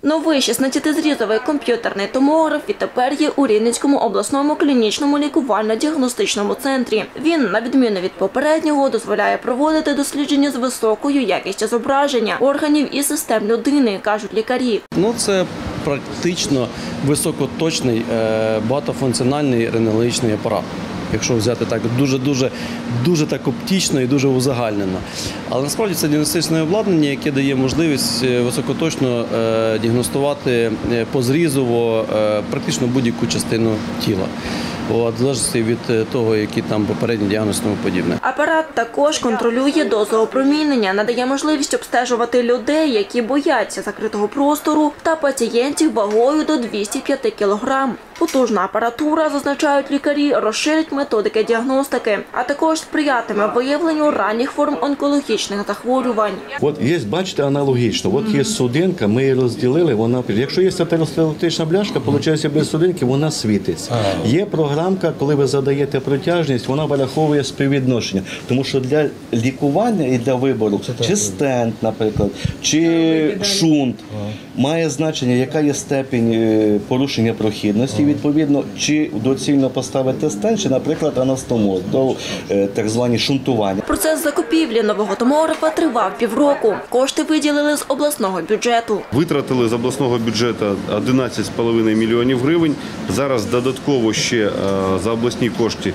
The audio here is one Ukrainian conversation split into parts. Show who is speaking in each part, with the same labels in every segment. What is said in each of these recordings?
Speaker 1: Новий 16-зрізовий комп'ютерний томограф відтепер є у Рівненському обласному клінічному лікувально-діагностичному центрі. Він, на відміну від попереднього, дозволяє проводити дослідження з високою якістю зображення органів і систем людини, кажуть лікарі.
Speaker 2: Це практично високоточний багатофункціональний рентгенологічний апарат. Якщо взяти так дуже так оптично і дуже узагальнено. Але насправді це діагностичне обладнання, яке дає можливість високоточно діагностувати позрізово практично будь-яку частину тіла. В залежності від того, які там попередні діагнози і тому подібне.
Speaker 1: Апарат також контролює дозу опромінення, надає можливість обстежувати людей, які бояться закритого простору, та пацієнтів вагою до 205 кг. Потужна апаратура, зазначають лікарі, розширить методики діагностики, а також сприятиме виявленню ранніх форм онкологічних захворювань.
Speaker 3: Є, бачите, аналогічно. Є судинка, ми її розділили, якщо є атеросклеротична бляшка, виходить, без судинки вона світиться. Є програмка, коли ви задаєте протяжність, вона вираховує співвідношення. Тому що для лікування і для вибору, чи стенд, наприклад, чи шунт, має значення, яка є степінь порушення прохідності. Відповідно, чи доцільно поставити стенд, чи, наприклад, анастомоз, так звані шунтування.
Speaker 1: Процес закупівлі нового томографа тривав півроку. Кошти виділили з обласного бюджету.
Speaker 4: Витратили з обласного бюджету 11,5 мільйонів гривень. Зараз додатково ще за обласні кошти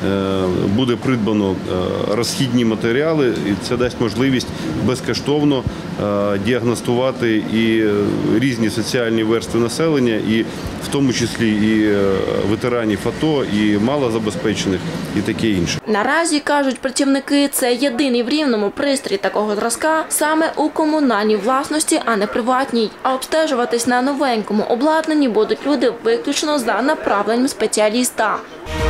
Speaker 4: буде придбано розхідні матеріали, і це дасть можливість безкоштовно діагностувати і різні соціальні верстви населення, і в тому числі і ветеранів АТО, і малозабезпечених, і таке інше.
Speaker 1: Наразі, кажуть працівники, це єдиний в Рівному пристрій такого зразка саме у комунальній власності, а не приватній. А обстежуватись на новенькому обладнанні будуть люди виключно за направленням спеціаліста.